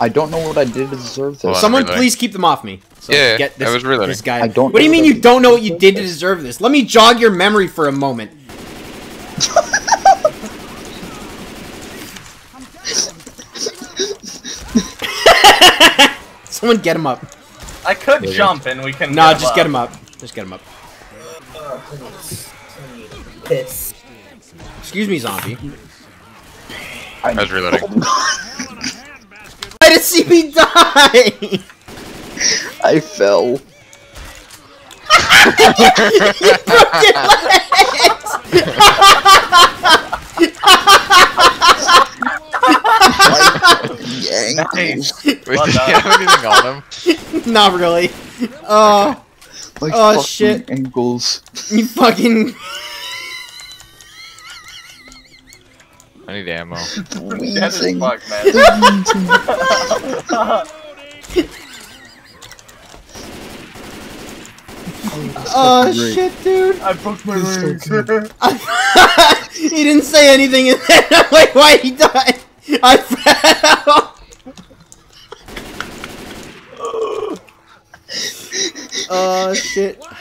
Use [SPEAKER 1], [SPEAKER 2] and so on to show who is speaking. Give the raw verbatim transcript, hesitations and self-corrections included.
[SPEAKER 1] I don't know what I did to deserve this.
[SPEAKER 2] Hold on,
[SPEAKER 3] Someone
[SPEAKER 2] reloading.
[SPEAKER 3] please keep them off me. So
[SPEAKER 2] Yeah,
[SPEAKER 3] get this,
[SPEAKER 2] I was reloading.
[SPEAKER 3] this guy.
[SPEAKER 1] I don't
[SPEAKER 3] What do you
[SPEAKER 1] know
[SPEAKER 3] mean
[SPEAKER 1] what
[SPEAKER 3] you don't know what you did to deserve this? Let me jog your memory for a moment. Someone get him up.
[SPEAKER 4] I could jump and we can.
[SPEAKER 3] Nah,
[SPEAKER 4] get
[SPEAKER 3] just get him up. Just get him up.
[SPEAKER 5] Piss.
[SPEAKER 3] Excuse me, zombie.
[SPEAKER 2] I was reloading.
[SPEAKER 3] Why did C B die?
[SPEAKER 1] I fell.
[SPEAKER 3] You broke your legs!
[SPEAKER 1] Nice.
[SPEAKER 2] Wait, did he have anything on him?
[SPEAKER 3] Not really. Oh,
[SPEAKER 1] My
[SPEAKER 3] Oh,
[SPEAKER 1] fucking
[SPEAKER 3] shit.
[SPEAKER 1] ankles.
[SPEAKER 3] you fucking.
[SPEAKER 2] I need ammo.
[SPEAKER 4] That is
[SPEAKER 1] Wheezing.
[SPEAKER 4] fuck, man.
[SPEAKER 3] Oh
[SPEAKER 1] Great.
[SPEAKER 3] shit, dude.
[SPEAKER 4] I broke my legs.
[SPEAKER 3] He didn't say anything, and then I'm like, why he died? I fell. Oh shit.